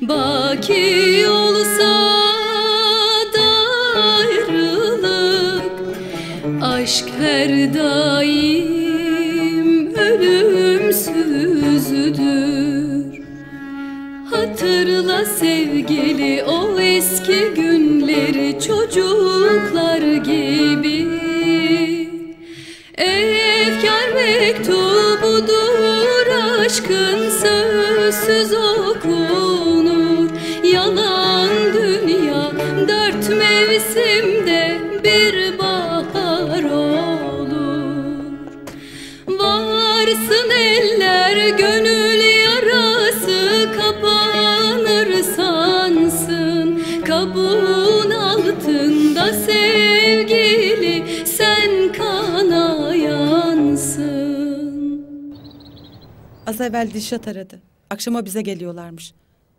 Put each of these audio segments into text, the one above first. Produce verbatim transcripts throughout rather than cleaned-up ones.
Baki olsa da ayrılık, aşk her daim ölümsüzdür. Hatırla sevgili o eski günleri çocuklar gibi. Efkar mektubudur aşkın sözsüz okunur. Yalan dünya dört mevsimde bir bahar olur. Varsın eller gönül yarası kapanır sansın. Kabuğun altında sevgili sen kanayansın. Az evvel Dilşat aradı. Akşama bize geliyorlarmış.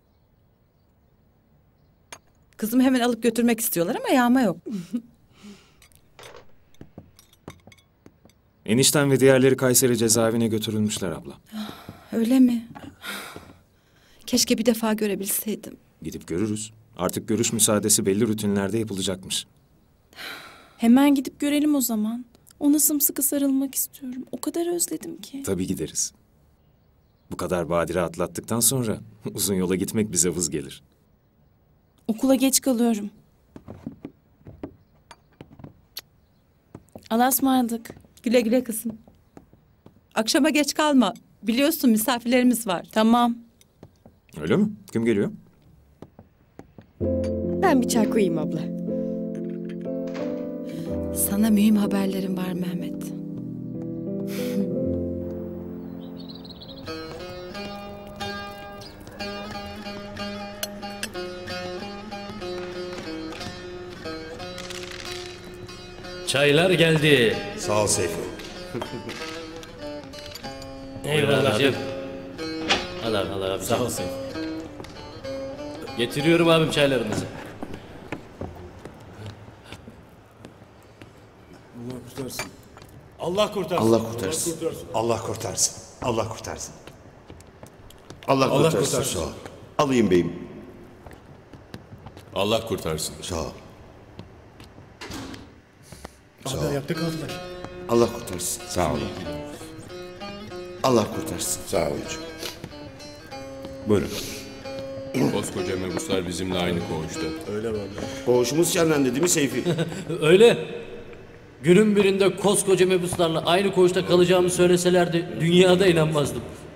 Kızımı hemen alıp götürmek istiyorlar ama yağma yok. Enişten ve diğerleri Kayseri cezaevine götürülmüşler abla. Öyle mi? Keşke bir defa görebilseydim. Gidip görürüz. Artık görüş müsaadesi belli rutinlerde yapılacakmış. Hemen gidip görelim o zaman. Ona sımsıkı sarılmak istiyorum. O kadar özledim ki. Tabii gideriz. Bu kadar badire atlattıktan sonra uzun yola gitmek bize vız gelir. Okula geç kalıyorum. Allah'a ısmarladık. Güle güle kızım. Akşama geç kalma. Biliyorsun misafirlerimiz var. Tamam. Öyle mi? Kim geliyor? Ben bir çay koyayım abla. Sana mühim haberlerim var Mehmet. Çaylar geldi. Sağ ol Seyfi. Eyvallah abicim. Al abi, al abi. Sağ ol Seyfi. Getiriyorum abim çaylarınızı. Allah kurtarsın. Allah kurtarsın. Allah kurtarsın. Allah kurtarsın. Allah Allah kurtarsın. kurtarsın. Sağ ol. Alayım beyim. Allah kurtarsın. Sağ ol. Abi ayakta kaldılar. Allah kurtarsın. Sağ olun. Allah kurtarsın. Sağ olun. Buyurun. Koskoca mebuslar bizimle aynı koğuşta. Öyle vallahi. Koğuşumuz şenlendi değil mi Seyfi? Öyle. Günün birinde koskoca mebuslarla aynı koğuşta kalacağımı söyleselerdi dünyada inanmazdım.